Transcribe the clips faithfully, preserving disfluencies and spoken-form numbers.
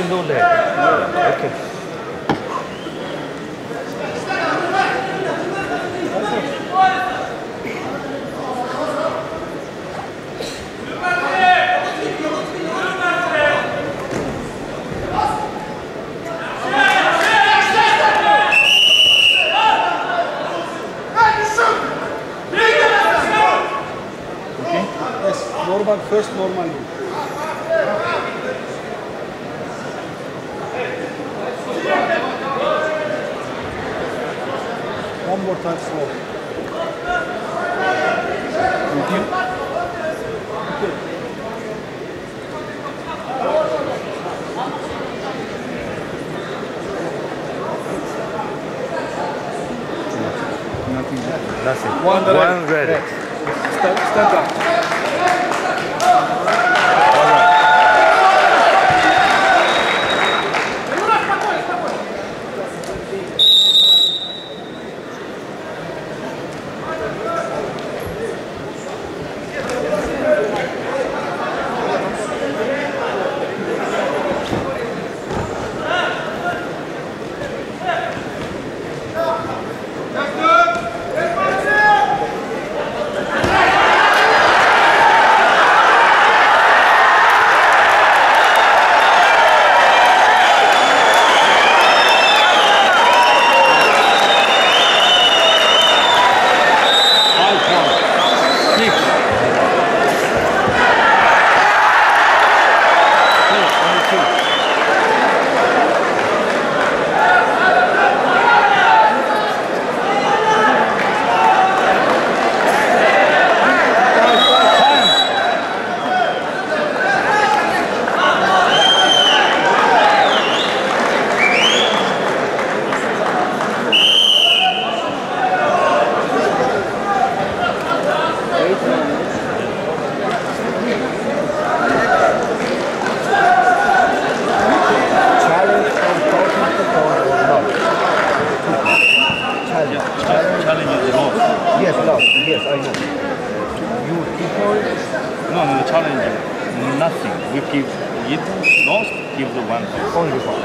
no leg. Okay. Normal, first normal. One more time slow. Thank you. Okay. Nothing. That's it. One, One red. red. Stand, stand up. Yes, lost. Yes, I know. You people? No, no, the challenge is nothing. We keep it lost, give the one. Only one.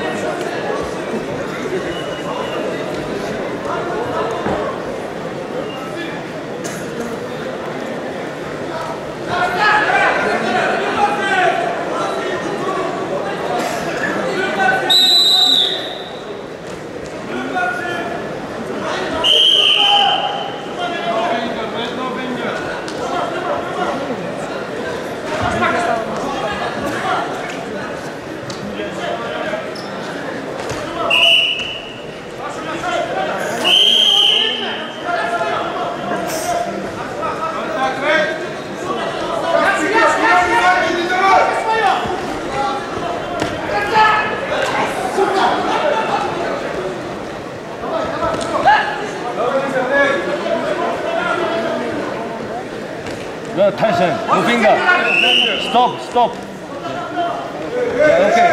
No tension, no finger. Stop, stop. Yeah, okay.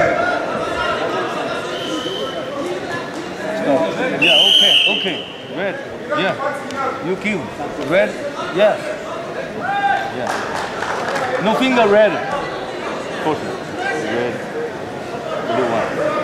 Stop. Yeah, okay, okay. Red. Yeah. You kill. Red. Yeah. Yeah. No finger red. Push. Red. Blue one.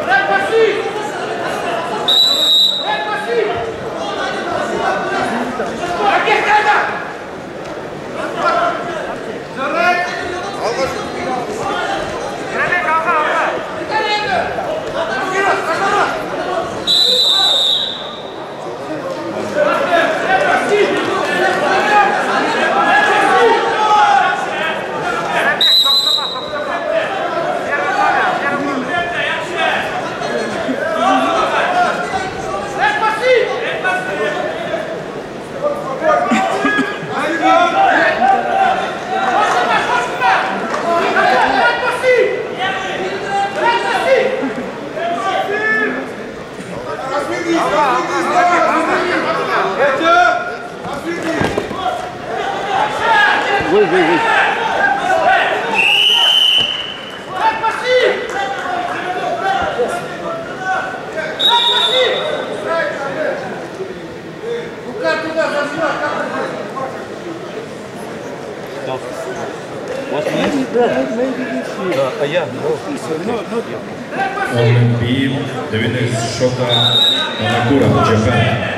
Wait, wait, wait. Stop. What's next? Maybe this year. Uh, yeah, no. No, not yet. On B, the winner is Shota Nanakura, Japan.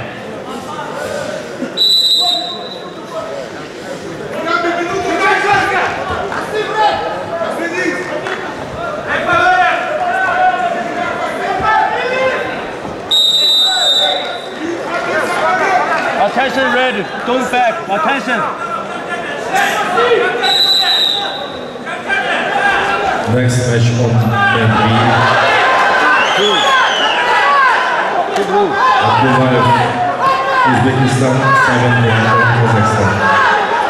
Attention, red. Don't back. Attention. Next match on band B. Abdullayev, Uzbekistan, Simon Mohamed, Kazakhstan.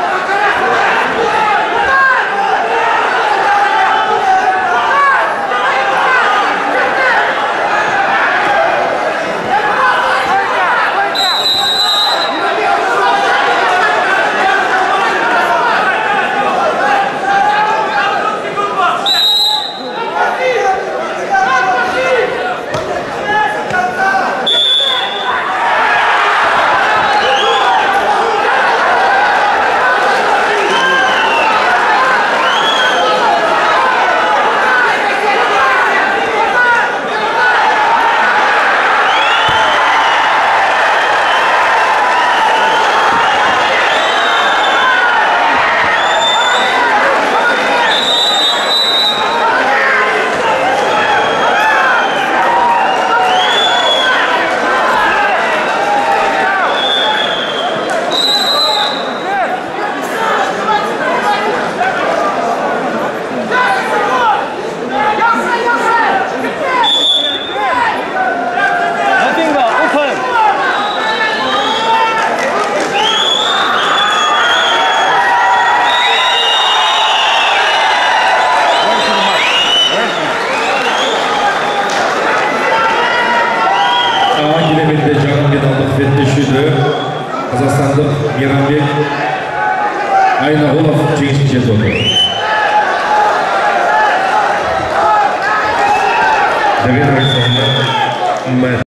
Қазақстандық Мейрамбек Айнағұлов жеңіске жетіп отыр. The winner is